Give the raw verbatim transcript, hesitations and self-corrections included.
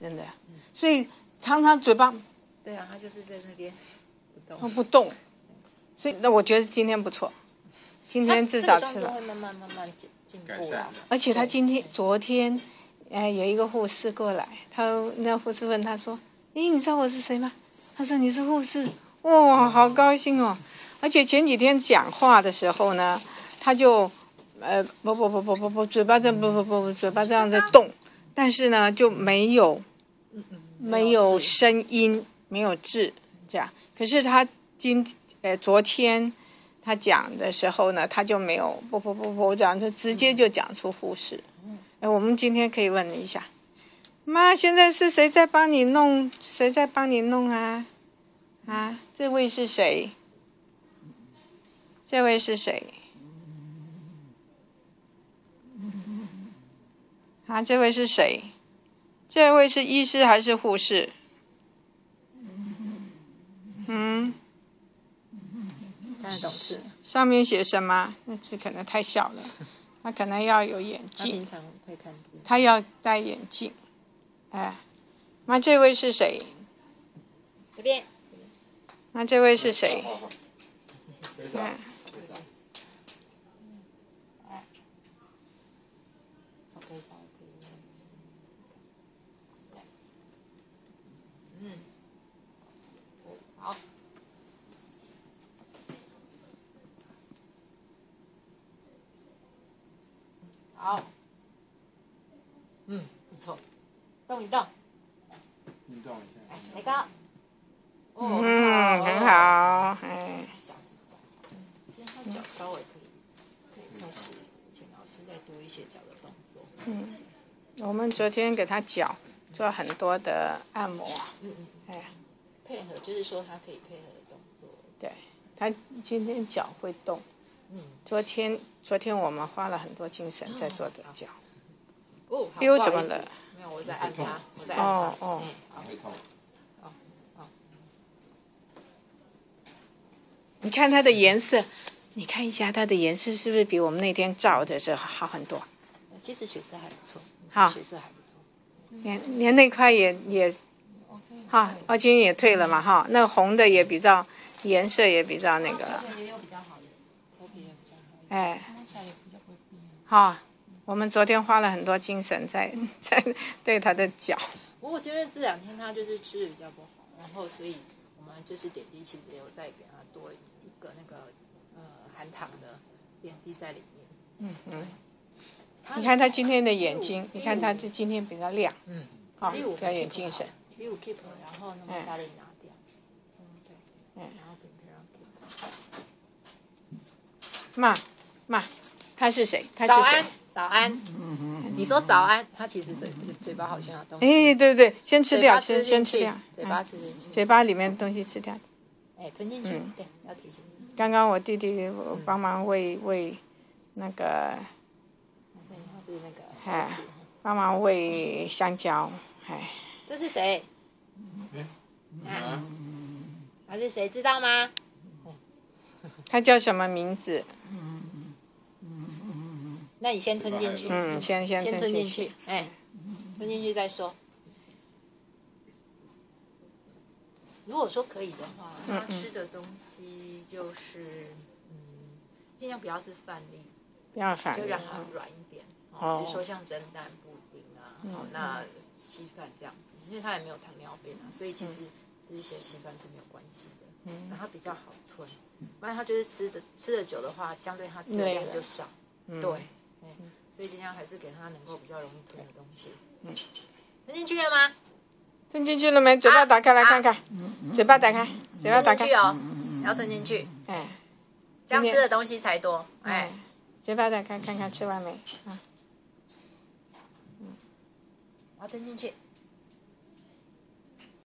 真的。所以常常嘴巴， 对啊，他就是在那边不动，不动。所以那我觉得今天不错，今天至少吃了。 会慢慢慢慢进进步啦。 而且他今天昨天，呃，有一个护士过来，他那护士问他说：“咦，你知道我是谁吗？”他说：“你是护士。”哇，好高兴哦！而且前几天讲话的时候呢，他就呃不不不不不不，嘴巴这不不不嘴巴这样在动，但是呢就没有没有声音，没有字这样。可是他今呃昨天他讲的时候呢，他就没有不不不不这样，就直接就讲出护士。哎，我们今天可以问一下，妈，现在是谁在帮你弄？谁在帮你弄啊？啊，这位是谁？这位是谁？啊，这位是谁？这位是医师还是护士？嗯， 看得懂字。 上面写什么？那字可能太小了，他可能要有眼镜。 他平常会看字。 他要戴眼镜。哎，那这位是谁？ 这边。 那这位是谁？嗯。 嗯，好。好。嗯，不错。动一动。 运动一下。 来高。 嗯，很好，哎。 其实他脚稍微可以，可以开始，请老师再多一些脚的动作。 嗯，我们昨天给他脚做很多的按摩。 嗯嗯。 哎。 配合就是说他可以配合的动作。 对，他今天脚会动。 嗯。 昨天昨天我们花了很多精神在做的脚。 哦，好。 呦，怎么了？ 没有，我在按他，我在按他。 哦哦。 嗯，好。会痛。 你看它的颜色，你看一下它的颜色是不是比我们那天照的时候好很多？ 其实血色还不错， 好， 血色还不错。 连连那块也也，哈，哦，今天也退了嘛，哈，那红的也比较颜色也比较那个了。 也有比较好的，头皮也比较好。 哎，好，我们昨天花了很多精神在在对他的脚。 不过我觉得这两天他就是吃的比较不好，然后所以我们就是点滴其实也有再给他多一个那个呃含糖的点滴在里面。 嗯嗯。你看他今天的眼睛，你看他这今天比较亮。 嗯。 好，比较有精神。 第五 keep， 然后那个沙粒拿掉。嗯，对。嗯，然后平平让 keep。 妈妈，他是谁？他是谁？早安。你说早安，他其实嘴嘴巴好像有东西。 哎，对对，先吃掉，先先吃掉。 嘴巴吃进去。 嘴巴里面东西吃掉。 哎，吞进去。对，要提醒你。 刚刚我弟弟帮忙喂喂那个。 对，他是那个。 哎，帮忙喂香蕉，哎。 这是谁？啊？他是谁？知道吗？ 他叫什么名字？ 那你先吞进去。 嗯，先先吞进去。哎，吞进去再说。如果说可以的话，他吃的东西就是嗯，尽量不要是饭粒， 不要饭粒， 就让它软一点。哦，比如说像蒸蛋、布丁啊，好，那稀饭这样子，因为它也没有糖尿病啊，所以其实吃一些稀饭是没有关系的。嗯，然后它比较好吞，不然它就是吃的吃的久的话，相对它吃的量就少。对。嗯，所以尽量还是给他能够比较容易吞的东西。嗯，吞进去了吗？ 吞进去了没？嘴巴打开来看看。嘴巴打开，嘴巴打开。 吞进去哦，要吞进去。哎，这样吃的东西才多。哎， 嘴巴打开看看吃完没？啊。 嗯，要吞进去。